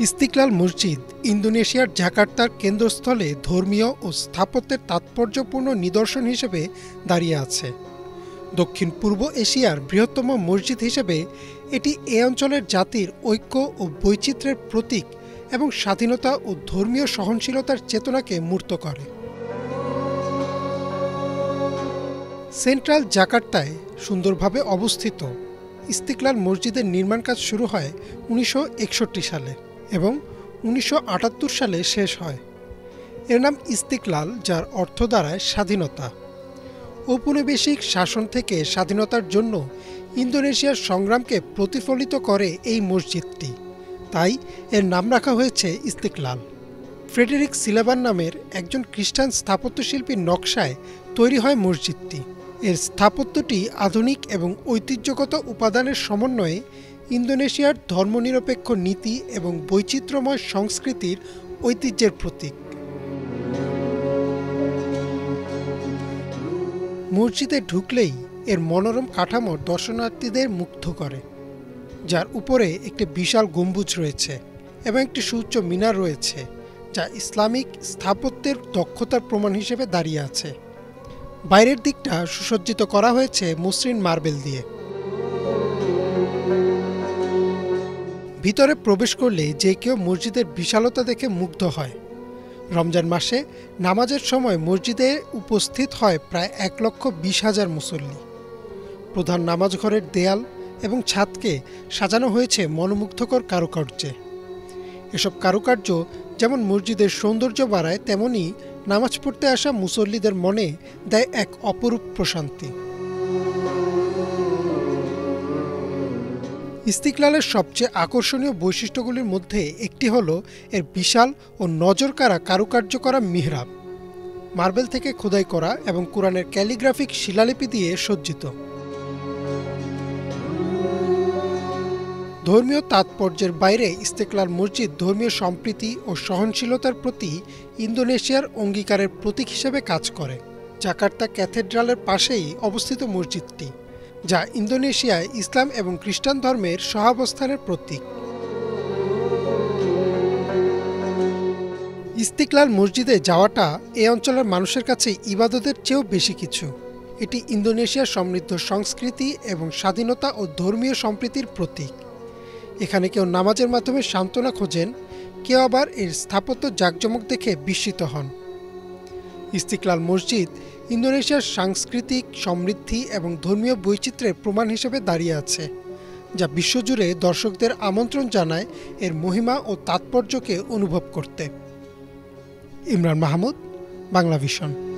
ইস্তিকলাল মসজিদ ইন্দোনেশিয়ার জাকার্তার কেন্দ্রস্থলে ধর্মীয় ও স্থাপত্যের তাৎপর্যপূর্ণ নিদর্শন হিসেবে দাঁড়িয়ে আছে। দক্ষিণ পূর্ব এশিয়ার বৃহত্তম মসজিদ হিসেবে এটি এ অঞ্চলের জাতির ঐক্য ও বৈচিত্র্যের প্রতীক এবং স্বাধীনতা ও ধর্মীয় সহনশীলতার চেতনাকে মূর্ত করে। সেন্ট্রাল জাকার্তায় সুন্দরভাবে অবস্থিত ইস্তিকলাল মসজিদের নির্মাণ কাজ শুরু হয় 1961 সালে এবং 1978 সালে শেষ হয়। এর নাম ইস্তিকলাল, যার অর্থ দাঁড়ায় স্বাধীনতা। ঔপনিবেশিক শাসন থেকে স্বাধীনতার জন্য ইন্দোনেশিয়ার সংগ্রামকে প্রতিফলিত করে এই মসজিদটি, তাই এর নাম রাখা হয়েছে ইস্তিকলাল। ফ্রেডেরিক সিলাবান নামের একজন খ্রিস্টান স্থাপত্যশিল্পীর নকশায় তৈরি হয় মসজিদটি। এর স্থাপত্যটি আধুনিক এবং ঐতিহ্যগত উপাদানের সমন্বয়ে ইন্দোনেশিয়ার ধর্মনিরপেক্ষ নীতি এবং বৈচিত্র্যময় সংস্কৃতির ঐতিহ্যের প্রতীক। মসজিদে ঢুকলেই এর মনোরম কাঠামো দর্শনার্থীদের মুগ্ধ করে, যার উপরে একটি বিশাল গম্বুজ রয়েছে এবং একটি সুউচ্চ মিনার রয়েছে, যা ইসলামিক স্থাপত্যের দক্ষতার প্রমাণ হিসেবে দাঁড়িয়ে আছে। বাইরের দিকটা সুসজ্জিত করা হয়েছে মসৃণ মার্বেল দিয়ে। ভিতরে প্রবেশ করলে যে কেউ মসজিদের বিশালতা দেখে মুগ্ধ হয়। রমজান মাসে নামাজের সময় মসজিদে উপস্থিত হয় প্রায় 1,20,000 মুসল্লি। প্রধান নামাজ ঘরের দেয়াল এবং ছাদকে সাজানো হয়েছে মনোমুগ্ধকর কারুকার্যে। এসব কারুকার্য যেমন মসজিদের সৌন্দর্য বাড়ায়, তেমনি নামাজ পড়তে আসা মুসল্লিদের মনে দেয় এক অপরূপ প্রশান্তি। ইস্তিকলালের সবচেয়ে আকর্ষণীয় বৈশিষ্ট্যগুলির মধ্যে একটি হল এর বিশাল ও নজরকাড়া কারুকার্য করা মিহরাব, মার্বেল থেকে খোদাই করা এবং কোরআনের ক্যালিগ্রাফিক শিলালিপি দিয়ে সজ্জিত। ধর্মীয় তাৎপর্যের বাইরে ইস্তিকলাল মসজিদ ধর্মীয় সম্প্রীতি ও সহনশীলতার প্রতি ইন্দোনেশিয়ার অঙ্গীকারের প্রতীক হিসেবে কাজ করে। জাকার্তা ক্যাথেড্রালের পাশেই অবস্থিত মসজিদটি, যা ইন্দোনেশিয়ায় ইসলাম এবং খ্রিস্টান ধর্মের সহাবস্থানের প্রতীক। ইস্তিকলাল মসজিদে যাওয়াটা এ অঞ্চলের মানুষের কাছে ইবাদতের চেয়েও বেশি কিছু। এটি ইন্দোনেশিয়ার সমৃদ্ধ সংস্কৃতি এবং স্বাধীনতা ও ধর্মীয় সম্প্রীতির প্রতীক। এখানে কেউ নামাজের মাধ্যমে সান্ত্বনা খোঁজেন, কেউ আবার এর স্থাপত্য জাঁকজমক দেখে বিস্মিত হন। ইস্তিকলাল মসজিদ ইন্দোনেশিয়ার সাংস্কৃতিক সমৃদ্ধি এবং ধর্মীয় বৈচিত্র্যের প্রমাণ হিসেবে দাঁড়িয়ে আছে, যা বিশ্বজুড়ে দর্শকদের আমন্ত্রণ জানায় এর মহিমা ও তাৎপর্যকে অনুভব করতে। ইমরান মাহমুদ, বাংলাভিশন।